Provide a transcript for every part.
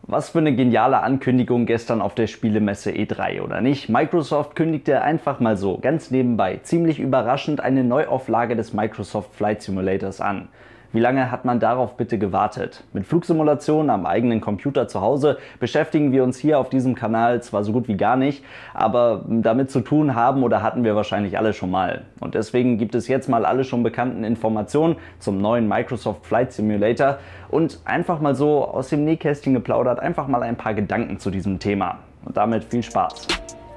Was für eine geniale Ankündigung gestern auf der Spielemesse E3, oder nicht? Microsoft kündigte einfach mal so, ganz nebenbei, ziemlich überraschend eine Neuauflage des Microsoft Flight Simulators an. Wie lange hat man darauf bitte gewartet? Mit Flugsimulationen am eigenen Computer zu Hause beschäftigen wir uns hier auf diesem Kanal zwar so gut wie gar nicht, aber damit zu tun haben oder hatten wir wahrscheinlich alle schon mal. Und deswegen gibt es jetzt mal alle schon bekannten Informationen zum neuen Microsoft Flight Simulator und einfach mal so aus dem Nähkästchen geplaudert, einfach mal ein paar Gedanken zu diesem Thema. Und damit viel Spaß!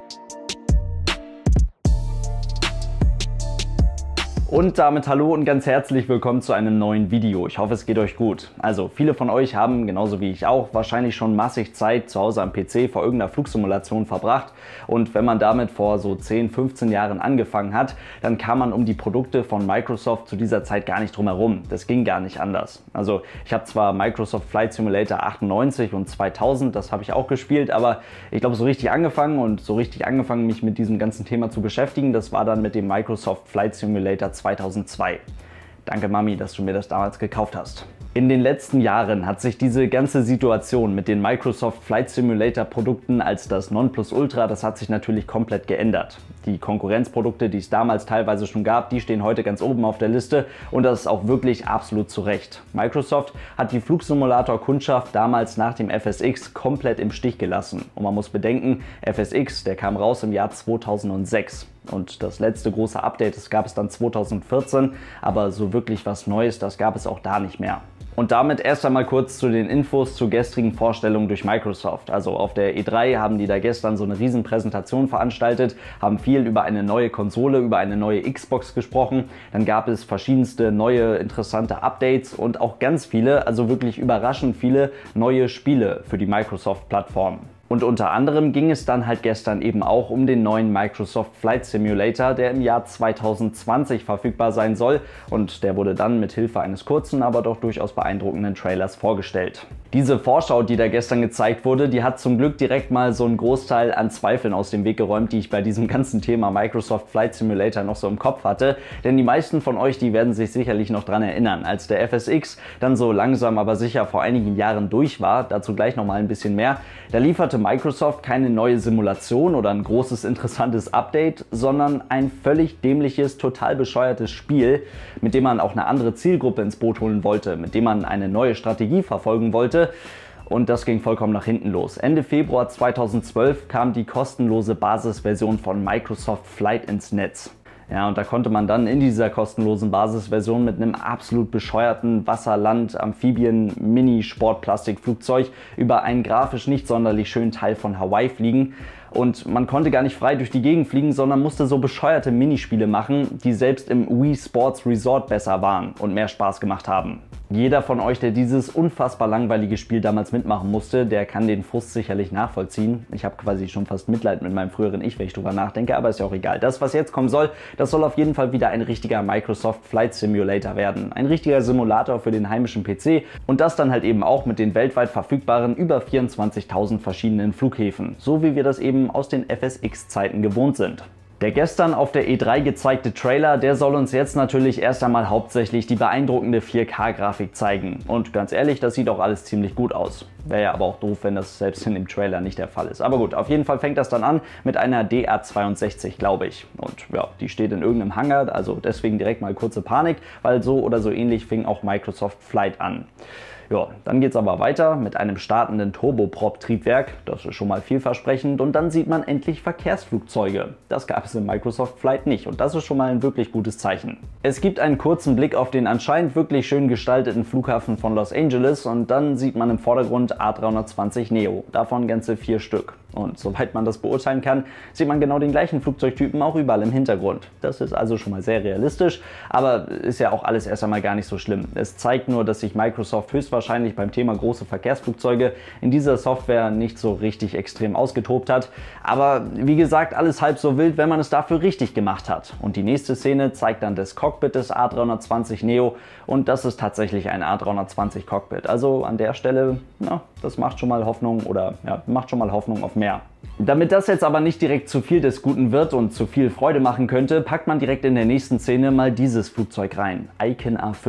Und damit hallo und ganz herzlich willkommen zu einem neuen Video. Ich hoffe, es geht euch gut. Also, viele von euch haben, genauso wie ich auch, wahrscheinlich schon massig Zeit zu Hause am PC vor irgendeiner Flugsimulation verbracht. Und wenn man damit vor so 10, 15 Jahren angefangen hat, dann kam man um die Produkte von Microsoft zu dieser Zeit gar nicht drum herum. Das ging gar nicht anders. Also, ich habe zwar Microsoft Flight Simulator 98 und 2000, das habe ich auch gespielt, aber ich glaube, so richtig angefangen, mich mit diesem ganzen Thema zu beschäftigen, das war dann mit dem Microsoft Flight Simulator 2002. Danke Mami, dass du mir das damals gekauft hast. In den letzten Jahren hat sich diese ganze Situation mit den Microsoft Flight Simulator Produkten als das Nonplusultra, das hat sich natürlich komplett geändert. Die Konkurrenzprodukte, die es damals teilweise schon gab, die stehen heute ganz oben auf der Liste und das ist auch wirklich absolut zu Recht. Microsoft hat die Flugsimulator-Kundschaft damals nach dem FSX komplett im Stich gelassen. Und man muss bedenken, FSX, der kam raus im Jahr 2006. Und das letzte große Update, das gab es dann 2014, aber so wirklich was Neues, das gab es auch da nicht mehr. Und damit erst einmal kurz zu den Infos zur gestrigen Vorstellung durch Microsoft. Also auf der E3 haben die da gestern so eine riesen Präsentation veranstaltet, haben viel über eine neue Konsole, über eine neue Xbox gesprochen. Dann gab es verschiedenste neue interessante Updates und auch ganz viele, also wirklich überraschend viele neue Spiele für die Microsoft-Plattform. Und unter anderem ging es dann halt gestern eben auch um den neuen Microsoft Flight Simulator, der im Jahr 2020 verfügbar sein soll. Und der wurde dann mit Hilfe eines kurzen, aber doch durchaus beeindruckenden Trailers vorgestellt. Diese Vorschau, die da gestern gezeigt wurde, die hat zum Glück direkt mal so einen Großteil an Zweifeln aus dem Weg geräumt, die ich bei diesem ganzen Thema Microsoft Flight Simulator noch so im Kopf hatte. Denn die meisten von euch, die werden sich sicherlich noch dran erinnern, als der FSX dann so langsam aber sicher vor einigen Jahren durch war, dazu gleich noch mal ein bisschen mehr, da lieferte Microsoft keine neue Simulation oder ein großes interessantes Update, sondern ein völlig dämliches, total bescheuertes Spiel, mit dem man auch eine andere Zielgruppe ins Boot holen wollte, mit dem man eine neue Strategie verfolgen wollte. Und das ging vollkommen nach hinten los. Ende Februar 2012 kam die kostenlose Basisversion von Microsoft Flight ins Netz. Ja, und da konnte man dann in dieser kostenlosen Basisversion mit einem absolut bescheuerten Wasser-Land-, Amphibien-, Mini-Sport-Plastikflugzeug über einen grafisch nicht sonderlich schönen Teil von Hawaii fliegen. Und man konnte gar nicht frei durch die Gegend fliegen, sondern musste so bescheuerte Minispiele machen, die selbst im Wii Sports Resort besser waren und mehr Spaß gemacht haben. Jeder von euch, der dieses unfassbar langweilige Spiel damals mitmachen musste, der kann den Frust sicherlich nachvollziehen. Ich habe quasi schon fast Mitleid mit meinem früheren Ich, wenn ich drüber nachdenke, aber ist ja auch egal. Das, was jetzt kommen soll, das soll auf jeden Fall wieder ein richtiger Microsoft Flight Simulator werden. Ein richtiger Simulator für den heimischen PC und das dann halt eben auch mit den weltweit verfügbaren über 24.000 verschiedenen Flughäfen, so wie wir das eben aus den FSX-Zeiten gewohnt sind. Der gestern auf der E3 gezeigte Trailer, der soll uns jetzt natürlich erst einmal hauptsächlich die beeindruckende 4K-Grafik zeigen. Und ganz ehrlich, das sieht auch alles ziemlich gut aus. Wäre ja aber auch doof, wenn das selbst in dem Trailer nicht der Fall ist. Aber gut, auf jeden Fall fängt das dann an mit einer DA62, glaube ich. Und ja, die steht in irgendeinem Hangar, also deswegen direkt mal kurze Panik, weil so oder so ähnlich fing auch Microsoft Flight an. Ja, dann geht es aber weiter mit einem startenden Turboprop-Triebwerk, das ist schon mal vielversprechend, und dann sieht man endlich Verkehrsflugzeuge. Das gab es in Microsoft Flight nicht und das ist schon mal ein wirklich gutes Zeichen. Es gibt einen kurzen Blick auf den anscheinend wirklich schön gestalteten Flughafen von Los Angeles und dann sieht man im Vordergrund A320 Neo, davon ganze 4 Stück. Und soweit man das beurteilen kann, sieht man genau den gleichen Flugzeugtypen auch überall im Hintergrund. Das ist also schon mal sehr realistisch, aber ist ja auch alles erst einmal gar nicht so schlimm. Es zeigt nur, dass sich Microsoft höchstwahrscheinlich beim Thema große Verkehrsflugzeuge in dieser Software nicht so richtig extrem ausgetobt hat. Aber wie gesagt, alles halb so wild, wenn man es dafür richtig gemacht hat. Und die nächste Szene zeigt dann das Cockpit des A320 Neo und das ist tatsächlich ein A320 Cockpit. Also an der Stelle, na, das macht schon mal Hoffnung oder ja, macht schon mal Hoffnung auf mehr. Damit das jetzt aber nicht direkt zu viel des Guten wird und zu viel Freude machen könnte, packt man direkt in der nächsten Szene mal dieses Flugzeug rein. Icon A5.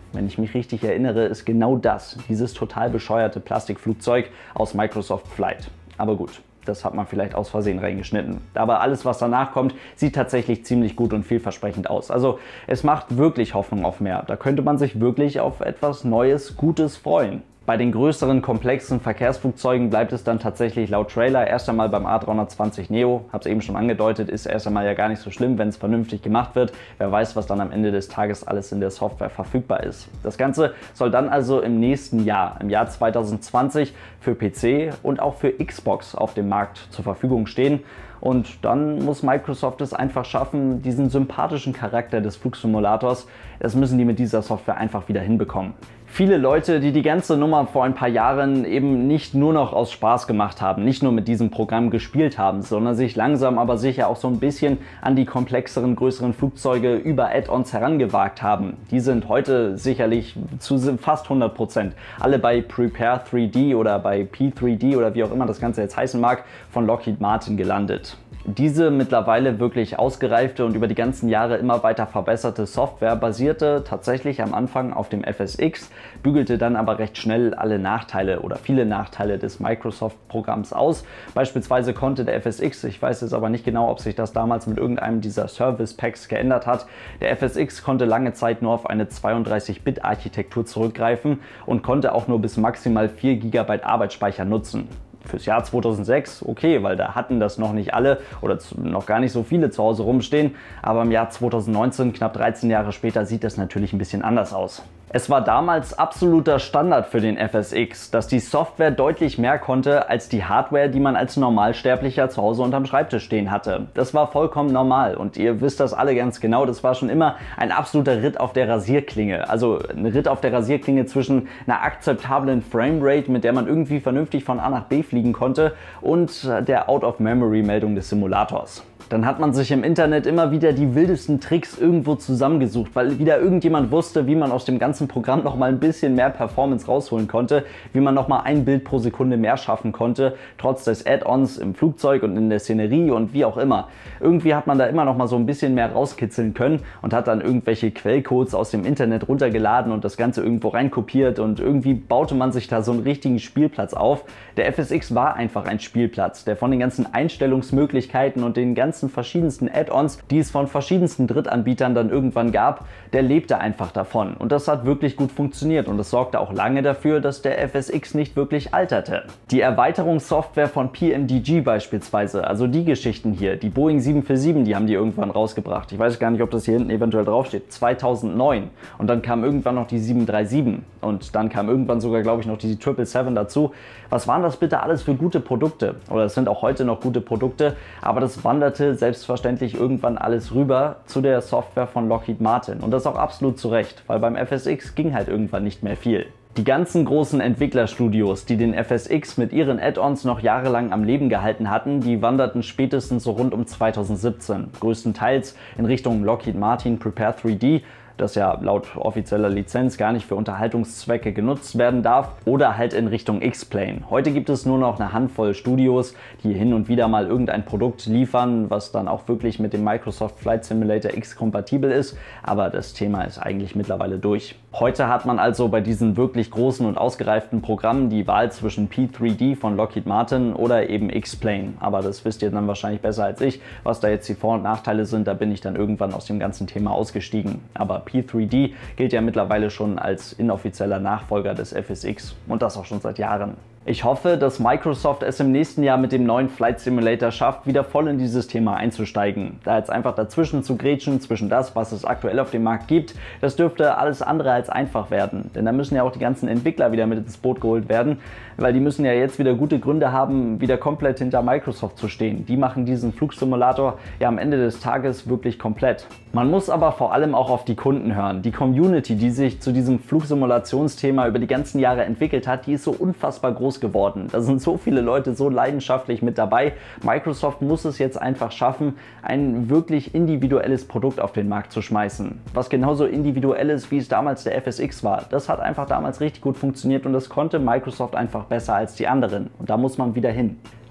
wenn ich mich richtig erinnere, ist genau das, dieses total bescheuerte Plastikflugzeug aus Microsoft Flight. Aber gut, das hat man vielleicht aus Versehen reingeschnitten. Aber alles, was danach kommt, sieht tatsächlich ziemlich gut und vielversprechend aus. Also es macht wirklich Hoffnung auf mehr. Da könnte man sich wirklich auf etwas Neues, Gutes freuen. Bei den größeren, komplexen Verkehrsflugzeugen bleibt es dann tatsächlich laut Trailer erst einmal beim A320 Neo. Habe es eben schon angedeutet, ist erst einmal ja gar nicht so schlimm, wenn es vernünftig gemacht wird. Wer weiß, was dann am Ende des Tages alles in der Software verfügbar ist. Das Ganze soll dann also im nächsten Jahr, im Jahr 2020, für PC und auch für Xbox auf dem Markt zur Verfügung stehen. Und dann muss Microsoft es einfach schaffen, diesen sympathischen Charakter des Flugsimulators, das müssen die mit dieser Software einfach wieder hinbekommen. Viele Leute, die die ganze Nummer vor ein paar Jahren eben nicht nur noch aus Spaß gemacht haben, nicht nur mit diesem Programm gespielt haben, sondern sich langsam aber sicher auch so ein bisschen an die komplexeren, größeren Flugzeuge über Add-ons herangewagt haben, die sind heute sicherlich zu fast 100% alle bei Prepare 3D oder bei P3D oder wie auch immer das Ganze jetzt heißen mag, von Lockheed Martin gelandet. Diese mittlerweile wirklich ausgereifte und über die ganzen Jahre immer weiter verbesserte Software basierte tatsächlich am Anfang auf dem FSX, bügelte dann aber recht schnell alle Nachteile oder viele Nachteile des Microsoft-Programms aus. Beispielsweise konnte der FSX, ich weiß jetzt aber nicht genau, ob sich das damals mit irgendeinem dieser Service-Packs geändert hat, der FSX konnte lange Zeit nur auf eine 32-Bit-Architektur zurückgreifen und konnte auch nur bis maximal 4 GB Arbeitsspeicher nutzen. Fürs Jahr 2006 okay, weil da hatten das noch nicht alle oder noch gar nicht so viele zu Hause rumstehen, aber im Jahr 2019, knapp 13 Jahre später, sieht das natürlich ein bisschen anders aus. Es war damals absoluter Standard für den FSX, dass die Software deutlich mehr konnte als die Hardware, die man als Normalsterblicher zu Hause unterm Schreibtisch stehen hatte. Das war vollkommen normal und ihr wisst das alle ganz genau, das war schon immer ein absoluter Ritt auf der Rasierklinge. Also ein Ritt auf der Rasierklinge zwischen einer akzeptablen Framerate, mit der man irgendwie vernünftig von A nach B fliegen konnte, und der Out-of-Memory-Meldung des Simulators. Dann hat man sich im Internet immer wieder die wildesten Tricks irgendwo zusammengesucht, weil wieder irgendjemand wusste, wie man aus dem ganzen Programm noch mal ein bisschen mehr Performance rausholen konnte, wie man noch mal ein Bild pro Sekunde mehr schaffen konnte, trotz des Add-ons im Flugzeug und in der Szenerie und wie auch immer. Irgendwie hat man da immer noch mal so ein bisschen mehr rauskitzeln können und hat dann irgendwelche Quellcodes aus dem Internet runtergeladen und das Ganze irgendwo reinkopiert und irgendwie baute man sich da so einen richtigen Spielplatz auf. Der FSX war einfach ein Spielplatz, der von den ganzen Einstellungsmöglichkeiten und den ganzen verschiedensten Add-ons, die es von verschiedensten Drittanbietern dann irgendwann gab, der lebte einfach davon. Und das hat wirklich gut funktioniert und das sorgte auch lange dafür, dass der FSX nicht wirklich alterte. Die Erweiterungssoftware von PMDG beispielsweise, also die Geschichten hier, die Boeing 747, die haben die irgendwann rausgebracht. Ich weiß gar nicht, ob das hier hinten eventuell draufsteht. 2009. Und dann kam irgendwann noch die 737 und dann kam irgendwann sogar, glaube ich, noch die 777 dazu. Was waren das bitte alles für gute Produkte? Oder es sind auch heute noch gute Produkte, aber das wanderte selbstverständlich irgendwann alles rüber zu der Software von Lockheed Martin. Und das auch absolut zu Recht, weil beim FSX ging halt irgendwann nicht mehr viel. Die ganzen großen Entwicklerstudios, die den FSX mit ihren Add-ons noch jahrelang am Leben gehalten hatten, die wanderten spätestens so rund um 2017, größtenteils in Richtung Lockheed Martin Prepare 3D, das ja laut offizieller Lizenz gar nicht für Unterhaltungszwecke genutzt werden darf, oder halt in Richtung X-Plane. Heute gibt es nur noch eine Handvoll Studios, die hin und wieder mal irgendein Produkt liefern, was dann auch wirklich mit dem Microsoft Flight Simulator X kompatibel ist, aber das Thema ist eigentlich mittlerweile durch. Heute hat man also bei diesen wirklich großen und ausgereiften Programmen die Wahl zwischen P3D von Lockheed Martin oder eben X-Plane, aber das wisst ihr dann wahrscheinlich besser als ich, was da jetzt die Vor- und Nachteile sind, da bin ich dann irgendwann aus dem ganzen Thema ausgestiegen. Aber P3D gilt ja mittlerweile schon als inoffizieller Nachfolger des FSX und das auch schon seit Jahren. Ich hoffe, dass Microsoft es im nächsten Jahr mit dem neuen Flight Simulator schafft, wieder voll in dieses Thema einzusteigen. Da jetzt einfach dazwischen zu grätschen, zwischen das, was es aktuell auf dem Markt gibt, das dürfte alles andere als einfach werden. Denn da müssen ja auch die ganzen Entwickler wieder mit ins Boot geholt werden, weil die müssen ja jetzt wieder gute Gründe haben, wieder komplett hinter Microsoft zu stehen. Die machen diesen Flugsimulator ja am Ende des Tages wirklich komplett. Man muss aber vor allem auch auf die Kunden hören. Die Community, die sich zu diesem Flugsimulationsthema über die ganzen Jahre entwickelt hat, die ist so unfassbar groß geworden. Da sind so viele Leute so leidenschaftlich mit dabei. Microsoft muss es jetzt einfach schaffen, ein wirklich individuelles Produkt auf den Markt zu schmeißen. Was genauso individuell ist, wie es damals der FSX war. Das hat einfach damals richtig gut funktioniert und das konnte Microsoft einfach besser als die anderen. Und da muss man wieder hin.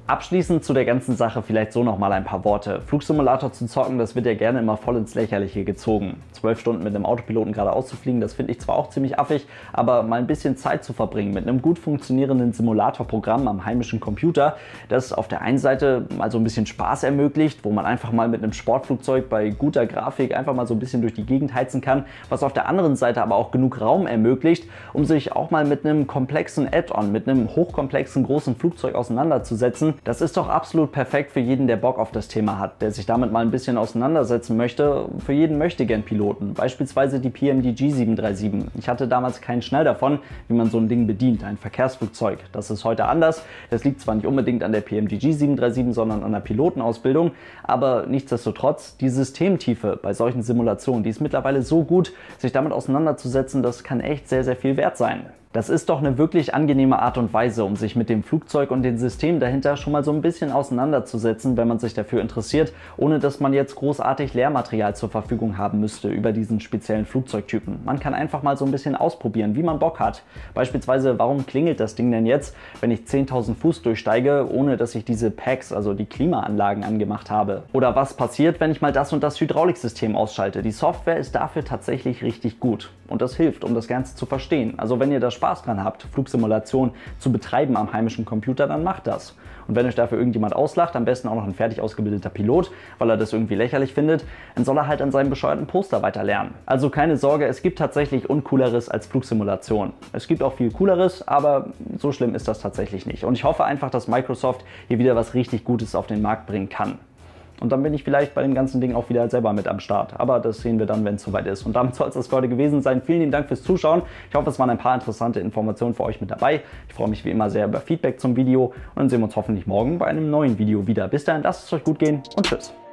Abschließend zu der ganzen Sache vielleicht so nochmal ein paar Worte. Flugsimulator zu zocken, das wird ja gerne immer voll ins Lächerliche gezogen. 12 Stunden mit einem Autopiloten geradeaus zu fliegen, das finde ich zwar auch ziemlich affig, aber mal ein bisschen Zeit zu verbringen mit einem gut funktionierenden Simulatorprogramm am heimischen Computer, das auf der einen Seite mal so ein bisschen Spaß ermöglicht, wo man einfach mal mit einem Sportflugzeug bei guter Grafik einfach mal so ein bisschen durch die Gegend heizen kann, was auf der anderen Seite aber auch genug Raum ermöglicht, um sich auch mal mit einem komplexen Add-on, mit einem hochkomplexen großen Flugzeug auseinanderzusetzen. Das ist doch absolut perfekt für jeden, der Bock auf das Thema hat, der sich damit mal ein bisschen auseinandersetzen möchte. Für jeden Möchtegern-Piloten, beispielsweise die PMDG 737. Ich hatte damals keinen Schnell davon, wie man so ein Ding bedient, ein Verkehrsflugzeug. Das ist heute anders. Das liegt zwar nicht unbedingt an der PMDG 737, sondern an der Pilotenausbildung, aber nichtsdestotrotz, die Systemtiefe bei solchen Simulationen, die ist mittlerweile so gut, sich damit auseinanderzusetzen, das kann echt sehr, sehr viel wert sein. Das ist doch eine wirklich angenehme Art und Weise, um sich mit dem Flugzeug und den Systemen dahinter schon mal so ein bisschen auseinanderzusetzen, wenn man sich dafür interessiert, ohne dass man jetzt großartig Lehrmaterial zur Verfügung haben müsste über diesen speziellen Flugzeugtypen. Man kann einfach mal so ein bisschen ausprobieren, wie man Bock hat. Beispielsweise, warum klingelt das Ding denn jetzt, wenn ich 10.000 Fuß durchsteige, ohne dass ich diese Packs, also die Klimaanlagen, angemacht habe? Oder was passiert, wenn ich mal das und das Hydrauliksystem ausschalte? Die Software ist dafür tatsächlich richtig gut und das hilft, um das Ganze zu verstehen. Also wenn ihr da Spaß dran habt, Flugsimulation zu betreiben am heimischen Computer, dann macht das. Und wenn euch dafür irgendjemand auslacht, am besten auch noch ein fertig ausgebildeter Pilot, weil er das irgendwie lächerlich findet, dann soll er halt an seinem bescheuerten Poster weiter lernen. Also keine Sorge, es gibt tatsächlich Uncooleres als Flugsimulation. Es gibt auch viel Cooleres, aber so schlimm ist das tatsächlich nicht. Und ich hoffe einfach, dass Microsoft hier wieder was richtig Gutes auf den Markt bringen kann. Und dann bin ich vielleicht bei dem ganzen Ding auch wieder selber mit am Start. Aber das sehen wir dann, wenn es soweit ist. Und damit soll es das für heute gewesen sein. Vielen lieben Dank fürs Zuschauen. Ich hoffe, es waren ein paar interessante Informationen für euch mit dabei. Ich freue mich wie immer sehr über Feedback zum Video. Und dann sehen wir uns hoffentlich morgen bei einem neuen Video wieder. Bis dahin, lasst es euch gut gehen und tschüss.